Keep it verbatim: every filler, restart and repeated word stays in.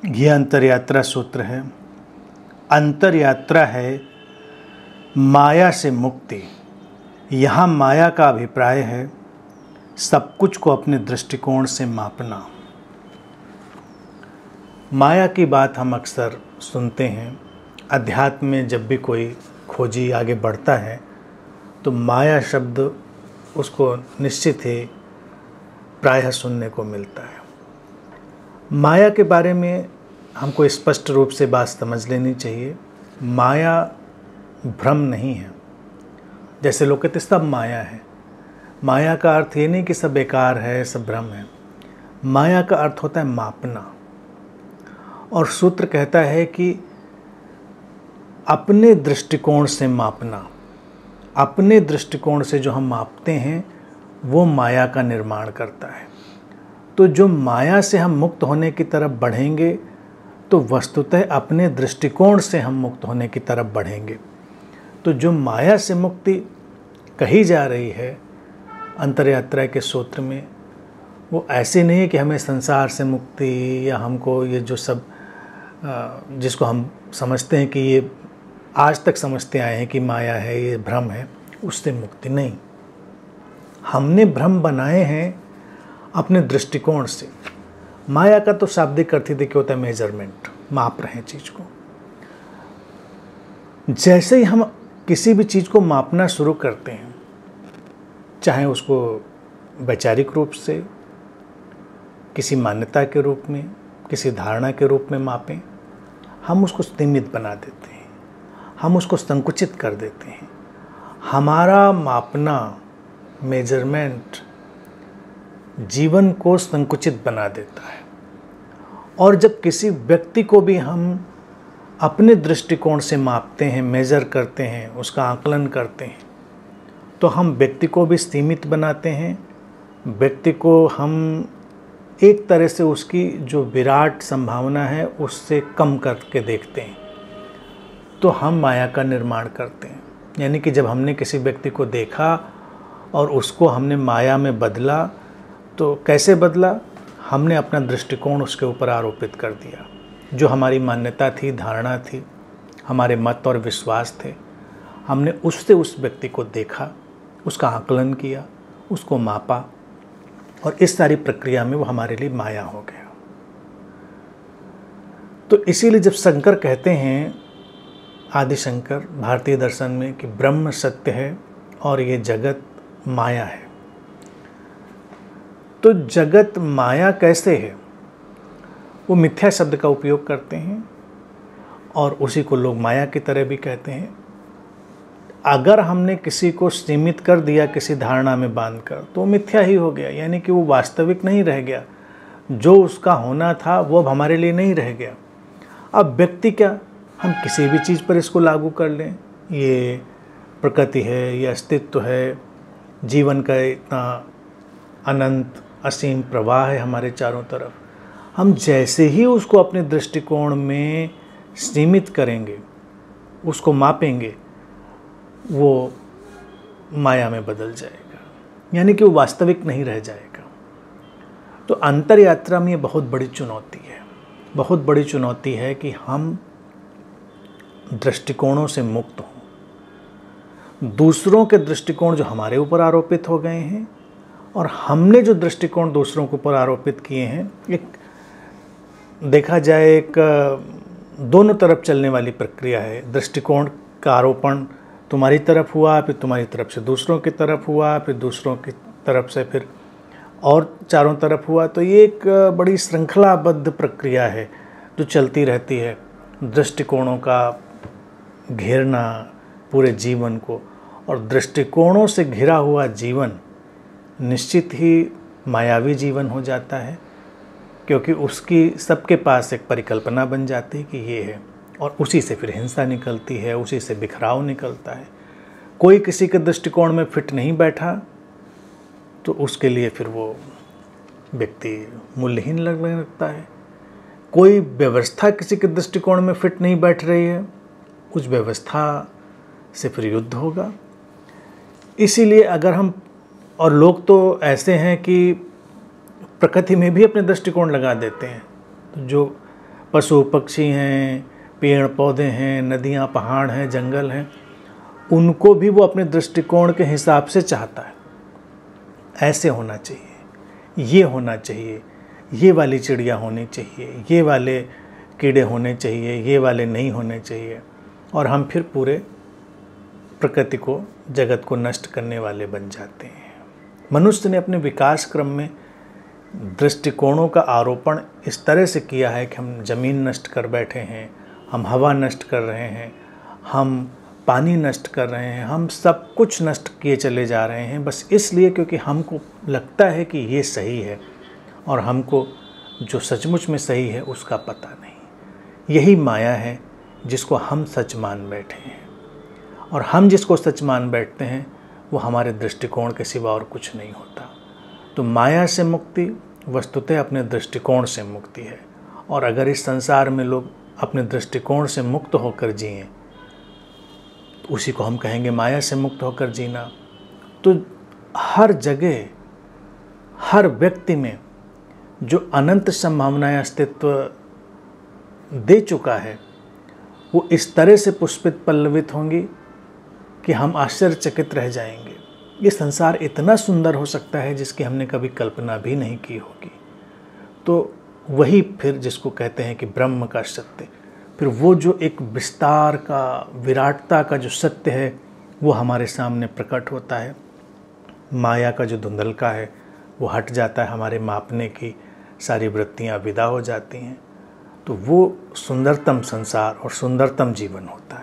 ये अंतरयात्रा सूत्र है। अंतरयात्रा है माया से मुक्ति। यहाँ माया का अभिप्राय है सब कुछ को अपने दृष्टिकोण से मापना। माया की बात हम अक्सर सुनते हैं। अध्यात्म में जब भी कोई खोजी आगे बढ़ता है तो माया शब्द उसको निश्चित ही प्रायः सुनने को मिलता है। माया के बारे में हमको स्पष्ट रूप से बात समझ लेनी चाहिए। माया भ्रम नहीं है। जैसे लोग कहते सब माया है। माया का अर्थ ये नहीं कि सब बेकार है, सब भ्रम है। माया का अर्थ होता है मापना। और सूत्र कहता है कि अपने दृष्टिकोण से मापना। अपने दृष्टिकोण से जो हम मापते हैं वो माया का निर्माण करता है। तो जो माया से हम मुक्त होने की तरफ बढ़ेंगे तो वस्तुतः अपने दृष्टिकोण से हम मुक्त होने की तरफ बढ़ेंगे। तो जो माया से मुक्ति कही जा रही है अंतरयात्रा के सूत्र में, वो ऐसे नहीं है कि हमें संसार से मुक्ति या हमको ये जो सब जिसको हम समझते हैं कि ये आज तक समझते आए हैं कि माया है, ये भ्रम है, उससे मुक्ति नहीं। हमने भ्रम बनाए हैं अपने दृष्टिकोण से। माया का तो शाब्दिक अर्थ ही देखिए होता है मेजरमेंट, माप रहे हैं चीज़ को। जैसे ही हम किसी भी चीज़ को मापना शुरू करते हैं, चाहे उसको वैचारिक रूप से, किसी मान्यता के रूप में, किसी धारणा के रूप में मापें, हम उसको सीमित बना देते हैं, हम उसको संकुचित कर देते हैं। हमारा मापना, मेजरमेंट जीवन को संकुचित बना देता है। और जब किसी व्यक्ति को भी हम अपने दृष्टिकोण से मापते हैं, मेजर करते हैं, उसका आकलन करते हैं, तो हम व्यक्ति को भी सीमित बनाते हैं। व्यक्ति को हम एक तरह से उसकी जो विराट संभावना है उससे कम करके देखते हैं। तो हम माया का निर्माण करते हैं। यानी कि जब हमने किसी व्यक्ति को देखा और उसको हमने माया में बदला, तो कैसे बदला? हमने अपना दृष्टिकोण उसके ऊपर आरोपित कर दिया। जो हमारी मान्यता थी, धारणा थी, हमारे मत और विश्वास थे, हमने उससे उस व्यक्ति को देखा, उसका आकलन किया, उसको मापा, और इस सारी प्रक्रिया में वो हमारे लिए माया हो गया। तो इसीलिए जब शंकर कहते हैं, आदि शंकर भारतीय दर्शन में, कि ब्रह्म सत्य है और ये जगत माया है, तो जगत माया कैसे है? वो मिथ्या शब्द का उपयोग करते हैं और उसी को लोग माया की तरह भी कहते हैं। अगर हमने किसी को सीमित कर दिया किसी धारणा में बांधकर, तो मिथ्या ही हो गया, यानी कि वो वास्तविक नहीं रह गया। जो उसका होना था वो अब हमारे लिए नहीं रह गया। अब व्यक्ति क्या, हम किसी भी चीज़ पर इसको लागू कर लें, ये प्रकृति है, ये अस्तित्व है, जीवन का इतना अनंत असीम प्रवाह है हमारे चारों तरफ। हम जैसे ही उसको अपने दृष्टिकोण में सीमित करेंगे, उसको मापेंगे, वो माया में बदल जाएगा, यानी कि वो वास्तविक नहीं रह जाएगा। तो अंतरयात्रा में ये बहुत बड़ी चुनौती है, बहुत बड़ी चुनौती है कि हम दृष्टिकोणों से मुक्त हों। दूसरों के दृष्टिकोण जो हमारे ऊपर आरोपित हो गए हैं और हमने जो दृष्टिकोण दूसरों के ऊपर आरोपित किए हैं, एक देखा जाए एक दोनों तरफ चलने वाली प्रक्रिया है। दृष्टिकोण का आरोपण तुम्हारी तरफ हुआ, फिर तुम्हारी तरफ से दूसरों की तरफ हुआ, फिर दूसरों की तरफ से फिर और चारों तरफ हुआ। तो ये एक बड़ी श्रृंखलाबद्ध प्रक्रिया है जो चलती रहती है, दृष्टिकोणों का घेरना पूरे जीवन को। और दृष्टिकोणों से घिरा हुआ जीवन निश्चित ही मायावी जीवन हो जाता है, क्योंकि उसकी सबके पास एक परिकल्पना बन जाती है कि ये है, और उसी से फिर हिंसा निकलती है, उसी से बिखराव निकलता है। कोई किसी के दृष्टिकोण में फिट नहीं बैठा तो उसके लिए फिर वो व्यक्ति मूल्यहीन लगने लगता है। कोई व्यवस्था किसी के दृष्टिकोण में फिट नहीं बैठ रही है, उस व्यवस्था से फिर युद्ध होगा। इसीलिए अगर हम, और लोग तो ऐसे हैं कि प्रकृति में भी अपने दृष्टिकोण लगा देते हैं। तो जो पशु पक्षी हैं, पेड़ पौधे हैं, नदियाँ पहाड़ हैं, जंगल हैं, उनको भी वो अपने दृष्टिकोण के हिसाब से चाहता है। ऐसे होना चाहिए, ये होना चाहिए, ये वाली चिड़िया होनी चाहिए, ये वाले कीड़े होने चाहिए, ये वाले नहीं होने चाहिए, और हम फिर पूरे प्रकृति को, जगत को नष्ट करने वाले बन जाते हैं। मनुष्य ने अपने विकास क्रम में दृष्टिकोणों का आरोपण इस तरह से किया है कि हम ज़मीन नष्ट कर बैठे हैं, हम हवा नष्ट कर रहे हैं, हम पानी नष्ट कर रहे हैं, हम सब कुछ नष्ट किए चले जा रहे हैं, बस इसलिए क्योंकि हमको लगता है कि ये सही है, और हमको जो सचमुच में सही है उसका पता नहीं। यही माया है जिसको हम सच मान बैठे हैं, और हम जिसको सच मान बैठते हैं वो हमारे दृष्टिकोण के सिवा और कुछ नहीं होता। तो माया से मुक्ति वस्तुतः अपने दृष्टिकोण से मुक्ति है, और अगर इस संसार में लोग अपने दृष्टिकोण से मुक्त होकर जिएं तो उसी को हम कहेंगे माया से मुक्त होकर जीना। तो हर जगह, हर व्यक्ति में जो अनंत संभावनाएं अस्तित्व दे चुका है वो इस तरह से पुष्पित पल्लवित होंगी कि हम आश्चर्यचकित रह जाएंगे। ये संसार इतना सुंदर हो सकता है जिसकी हमने कभी कल्पना भी नहीं की होगी। तो वही फिर जिसको कहते हैं कि ब्रह्म का सत्य, फिर वो जो एक विस्तार का, विराटता का जो सत्य है वो हमारे सामने प्रकट होता है। माया का जो धुंधलका है वो हट जाता है, हमारे मापने की सारी वृत्तियाँ विदा हो जाती हैं। तो वो सुंदरतम संसार और सुंदरतम जीवन होता है।